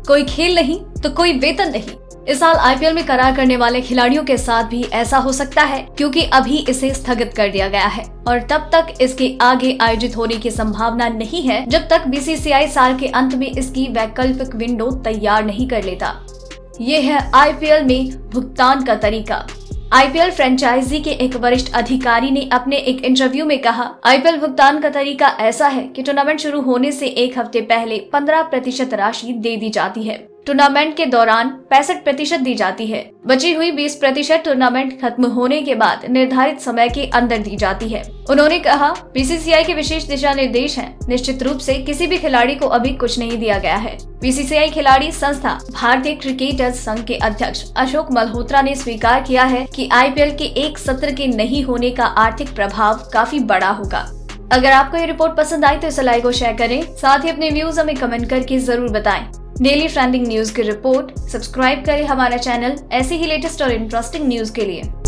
कोई खेल नहीं तो कोई वेतन नहीं। इस साल आईपीएल में करार करने वाले खिलाड़ियों के साथ भी ऐसा हो सकता है, क्योंकि अभी इसे स्थगित कर दिया गया है और तब तक इसके आगे आयोजित होने की संभावना नहीं है जब तक बीसीसीआई साल के अंत में इसकी वैकल्पिक विंडो तैयार नहीं कर लेता। ये है आईपीएल में भुगतान का तरीका। आईपीएल फ्रेंचाइजी के एक वरिष्ठ अधिकारी ने अपने एक इंटरव्यू में कहा, आईपीएल भुगतान का तरीका ऐसा है कि टूर्नामेंट शुरू होने से एक हफ्ते पहले 15% राशि दे दी जाती है। टूर्नामेंट के दौरान 65% दी जाती है। बची हुई 20% टूर्नामेंट खत्म होने के बाद निर्धारित समय के अंदर दी जाती है। उन्होंने कहा, बीसीसीआई के विशेष दिशा निर्देश हैं। निश्चित रूप से किसी भी खिलाड़ी को अभी कुछ नहीं दिया गया है। बीसीसीआई खिलाड़ी संस्था भारतीय क्रिकेटर्स संघ के अध्यक्ष अशोक मल्होत्रा ने स्वीकार किया है कि आईपीएल के एक सत्र के नहीं होने का आर्थिक प्रभाव काफी बड़ा होगा। अगर आपको ये रिपोर्ट पसंद आई तो इसे लाइक और शेयर करें। साथ ही अपने व्यूज हमें कमेंट करके जरूर बताएं। डेली ट्रेंडिंग न्यूज की रिपोर्ट सब्सक्राइब करें हमारा चैनल ऐसे ही लेटेस्ट और इंटरेस्टिंग न्यूज के लिए।